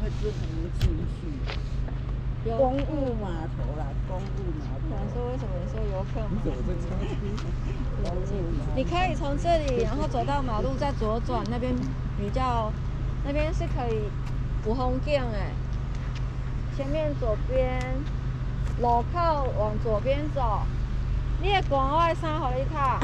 会支不进去。公务码头啦，公务码头。 想说为什么你说游客码？ 你怎么在插车？ 你可以从这里，然后走到马路，再左转，那边比较，那边是可以有风景哎。前面左边路口往左边走，你的歌我的衫给你卡。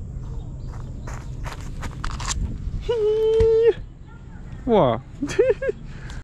哇！